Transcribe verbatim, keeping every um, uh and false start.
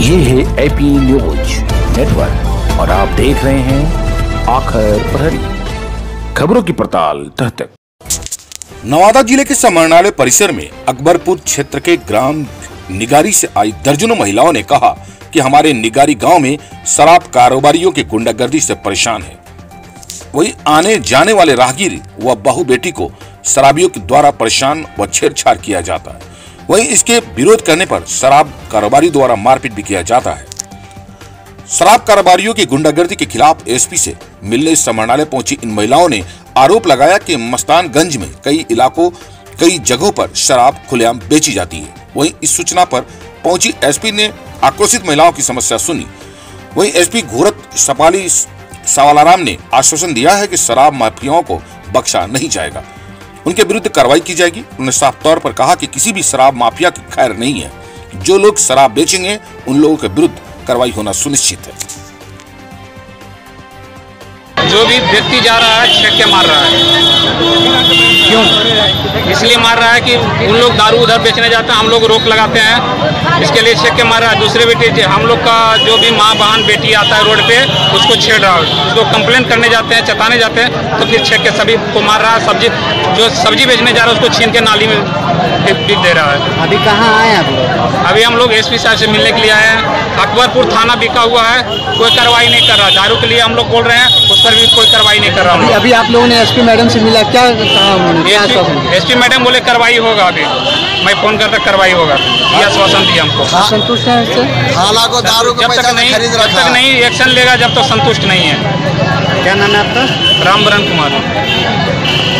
ये है AP news network और आप देख रहे हैं आखिर प्रहरी, खबरों की पड़ताल तह तक। नवादा जिले के समरणालय परिसर में अकबरपुर क्षेत्र के ग्राम निगारी से आई दर्जनों महिलाओं ने कहा कि हमारे निगारी गांव में शराब कारोबारियों की गुंडागर्दी से परेशान है। वही आने जाने वाले राहगीर व बहू बेटी को शराबियों के द्वारा परेशान व छेड़छाड़ किया जाता है। वहीं इसके विरोध करने पर शराब कारोबारी द्वारा मारपीट भी किया जाता है। शराब कारोबारियों की गुंडागर्दी के खिलाफ एसपी से मिलने समरणालय पहुंची इन महिलाओं ने आरोप लगाया कि मस्तानगंज में कई इलाकों कई जगहों पर शराब खुलेआम बेची जाती है। वहीं इस सूचना पर पहुंची एसपी ने आक्रोशित महिलाओं की समस्या सुनी। वहीं एसपी घोरत सपाली सवालाराम ने आश्वासन दिया है कि शराब माफियाओं को बख्शा नहीं जाएगा, उनके विरुद्ध कार्रवाई की जाएगी। उन्होंने साफ तौर पर कहा कि किसी भी शराब माफिया की खैर नहीं है, जो लोग शराब बेचेंगे उन लोगों के विरुद्ध कार्रवाई होना सुनिश्चित है। जो भी व्यक्ति जा रहा है छेक के मार रहा है। क्यों? इसलिए मार रहा है कि उन लोग दारू उधर बेचने जाते हैं, हम लोग रोक लगाते हैं, इसके लिए छेक के मार रहा है। दूसरे बेटे हम लोग का जो भी माँ बहन बेटी आता है रोड पे उसको छेड़ रहा है, उसको कंप्लेंट करने जाते हैं, चताने जाते हैं तो फिर छेक के सभी को मार रहा है। सब्जी जो सब्जी बेचने जा रहा है उसको छीन के नाली में बिक दे रहा है। अभी कहाँ आए आप? अभी हम लोग एसपी साहब से मिलने के लिए आए हैं। अकबरपुर थाना बिका हुआ है, कोई कार्रवाई नहीं कर रहा। दारू के लिए हम लोग बोल रहे हैं, उस पर भी कोई कार्रवाई नहीं कर रहा। अभी, अभी आप लोगों ने एसपी मैडम से मिला, क्या कहा? एसपी मैडम बोले कार्रवाई होगा। अभी मैं फोन करता कार्रवाई होगा, ये आश्वासन दिया हमको। संतुष्ट है इससे? थाना को दारू जब तक नहीं जब तक नहीं एक्शन लेगा जब तक तो संतुष्ट नहीं है। क्या नाम है आपका? रामबरन कुमार।